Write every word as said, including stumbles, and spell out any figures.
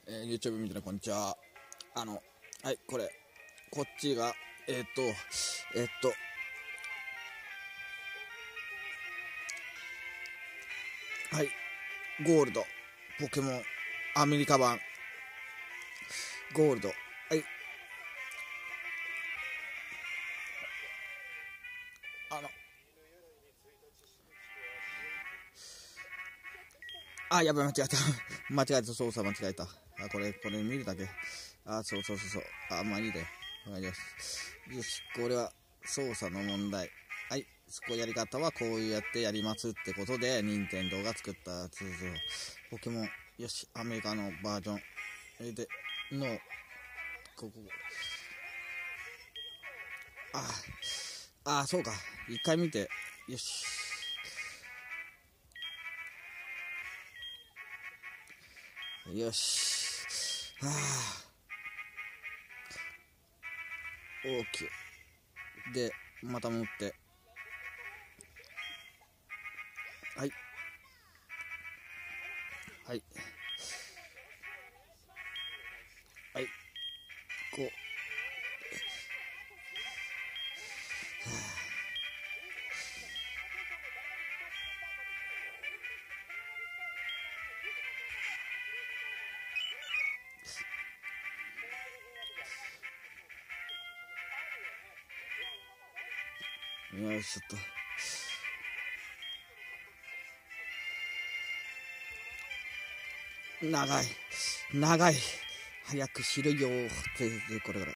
えー、YouTube 見てね、こんにちは。あの、はい、これ、こっちが、えー、っと、えー、っと、はい、ゴールド、ポケモン、アメリカ版、ゴールド、はい、あの、あ、やばい、間違えた。間違えた、操作間違えた。あ、これ、これ見るだけ。あ、そうそうそうそう。あ、まあいいで。わかります。よし、これは操作の問題。はい、こうやり方はこうやってやりますってことで、任天堂が作った通常ポケモン。よし、アメリカのバージョン。えで、の、ここ。あ、あ、そうか。一回見て。よし。よし。はあ。OK。で、また持って。はい。はい。はい。こう。よし、ちょっと。長い。長い。早くしろよーって、これから。